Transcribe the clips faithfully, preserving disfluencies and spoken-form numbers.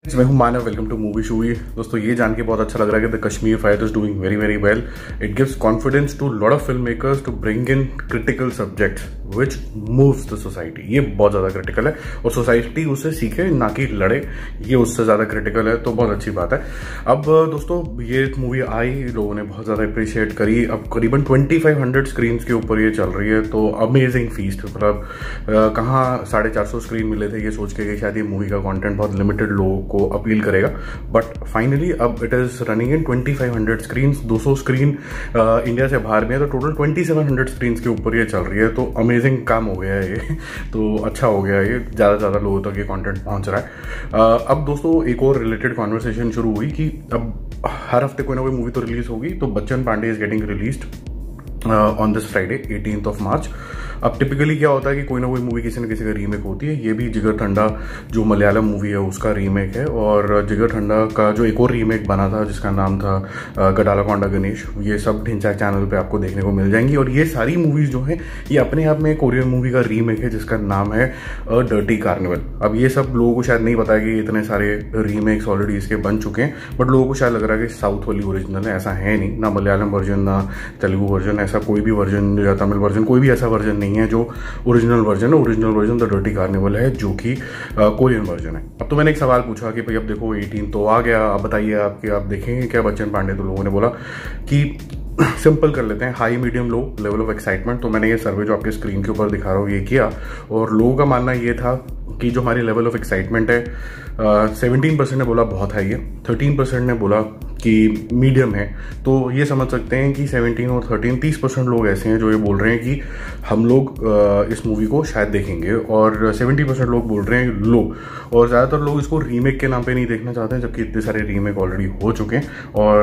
मैं हूं Manav, welcome to movie Shoovy. दोस्तों ये जान के बहुत अच्छा लग रहा है कि the Kashmir file is doing very very well. It gives confidence to lot of film makers to bring in critical subjects which moves the society. ये बहुत ज्यादा क्रिटिकल है और सोसाइटी उससे सीखे ना कि लड़े, ये उससे ज्यादा क्रिटिकल है, तो बहुत अच्छी बात है। अब दोस्तों ये मूवी आई, लोगों ने बहुत ज्यादा अप्रिशिएट करी। अब करीबन पच्चीस सौ स्क्रीन के ऊपर ये चल रही है, तो अमेजिंग फीस्ट। मतलब कहाँ साढ़े चार सौ स्क्रीन मिले थे ये सोच के कि शायद ये मूवी का कंटेंट बहुत लिमिटेड लोगों को अपील करेगा, बट फाइनली अब इट इज रनिंग इन पच्चीस सौ स्क्रीन। दो सौ स्क्रीन इंडिया से बाहर में है, तो टोटल सत्ताईस सौ स्क्रीन के ऊपर ये चल रही है। तो अमेजिंग काम हो गया है ये, तो अच्छा हो गया ये, ज़्यादा से ज़्यादा लोगों तक ये कंटेंट पहुंच रहा है। uh, अब दोस्तों एक और रिलेटेड कॉन्वर्सेशन शुरू हुई कि अब हर हफ्ते कोई ना कोई मूवी तो रिलीज होगी, तो Bachchan Pandey is getting released on this Friday eighteenth of March. अब टिपिकली क्या होता है कि कोई ना कोई मूवी किसी न किसी का रीमेक होती है। ये भी जिगर ठंडा जो मलयालम मूवी है उसका रीमेक है, और जिगर ठंडा का जो एक और रीमेक बना था जिसका नाम था गडालाकोंडा गणेश, ये सब ढिंचाक चैनल पे आपको देखने को मिल जाएंगी। और ये सारी मूवीज जो है ये अपने आप में कोरियन मूवी का रीमेक है जिसका नाम है अ डर्टी कार्निवल। अब ये सब लोगों को शायद नहीं पता है कि इतने सारे रीमेक्स ऑलरेडी इसके बन चुके हैं, बट लोगों को शायद लग रहा है कि साउथ वाली ओरिजिनल है। ऐसा है नहीं, ना मलयालम वर्जन ना तेलुगु वर्जन, ऐसा कोई भी वर्जन या तमिल वर्जन, कोई भी ऐसा वर्जन नहीं है जो ओरिजिनल वर्जन है। Original version the dirty carnival है जो कि कोरियन वर्जन है। अब तो मैंने एक सवाल पूछा कि भाई अब देखो अठारह तो आ गया, अब बताइए आपके आप देखेंगे क्या बच्चन पांडे? तो लोगों ने बोला कि सिंपल कर लेते हैं, high medium low level of excitement. तो मैंने ये सर्वे जो आपके स्क्रीन के ऊपर दिखा रहा हूँ ये किया, और लोगों का मानना ये था कि जो हमारी लेवल ऑफ एक्साइटमेंट है, सेवनटीन परसेंट ने बोला बहुत हाई है, थर्टीन परसेंट ने बोला कि मीडियम है। तो ये समझ सकते हैं कि सेवनटीन और थर्टीन तीस परसेंट लोग ऐसे हैं जो ये बोल रहे हैं कि हम लोग इस मूवी को शायद देखेंगे, और सेवेंटी परसेंट लोग बोल रहे हैं लो। और ज़्यादातर लोग इसको रीमेक के नाम पे नहीं देखना चाहते हैं, जबकि इतने सारे रीमेक ऑलरेडी हो चुके हैं।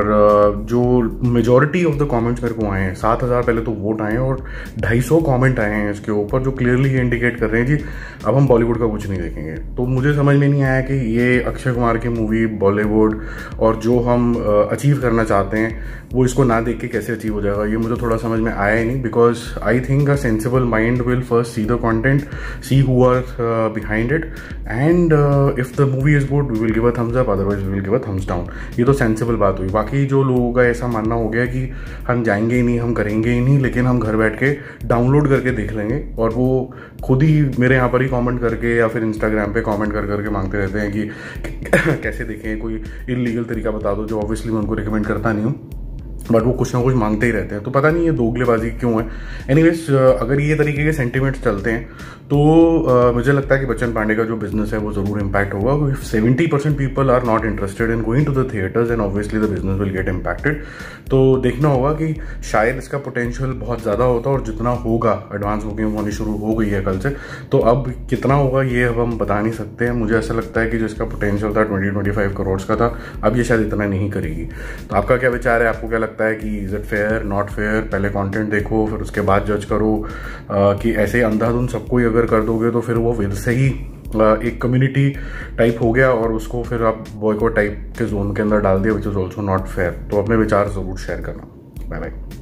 और जो मेजॉरिटी ऑफ द कमेंट्स मेरे को आए हैं, सात हज़ार पहले तो वोट आए हैं और ढाई सौ कॉमेंट आए हैं इसके ऊपर, जो क्लियरली ये इंडिकेट कर रहे हैं जी अब हम बॉलीवुड का कुछ नहीं देखेंगे। तो मुझे समझ में नहीं आया कि ये अक्षय कुमार की मूवी बॉलीवुड और जो हम अचीव करना चाहते हैं वो इसको ना देख के कैसे अचीव हो जाएगा, ये मुझे थोड़ा समझ में आया ही नहीं। Because I think a sensible mind will first see the content, see who are behind it, and if the movie is good we will give a thumbs up, otherwise we will give a thumbs down. ये तो sensible बात हुई। बाकी जो लोगों का ऐसा मानना हो गया कि हम जाएंगे ही नहीं, हम करेंगे ही नहीं, लेकिन हम घर बैठ के डाउनलोड करके देख लेंगे, और वो खुद ही मेरे यहाँ पर ही कॉमेंट करके या फिर इंस्टाग्राम पे कॉमेंट कर करके मांगते रहते हैं कि कैसे देखें, कोई इलीगल तरीका बता दो, जो ऑब्वियसली मैं उनको रिकमेंड करता नहीं हूँ, बट वो कुछ ना कुछ मांगते ही रहते हैं। तो पता नहीं ये दोगलेबाजी क्यों है। एनीवेज, अगर ये तरीके के सेंटिमेंट्स चलते हैं तो uh, मुझे लगता है कि बच्चन पांडे का जो बिजनेस है वो जरूर इम्पैक्ट होगा। If seventy percent people are not interested in going to the theatres and obviously the business will get impacted. तो देखना होगा कि शायद इसका पोटेंशियल बहुत ज़्यादा होता है, और जितना होगा, एडवांस बुकिंग होनी शुरू हो गई है कल से, तो अब कितना होगा ये अब हम बता नहीं सकते हैं। मुझे ऐसा लगता है कि जिसका पोटेंशियल था ट्वेंटी ट्वेंटी फाइव करोड़ का था, अब ये शायद इतना नहीं करेगी। तो आपका क्या विचार है? आपको क्या लगता है कि is it fair, not fair? पहले कंटेंट देखो फिर उसके बाद जज करो। आ, कि ऐसे अंधाधुंध सबको ही अगर कर दोगे तो फिर वो वैसे ही एक कम्युनिटी टाइप हो गया, और उसको फिर आप बॉयकॉट टाइप के जोन के अंदर डाल दिया, which is also not fair. तो अपने विचार जरूर शेयर करना। Bye bye.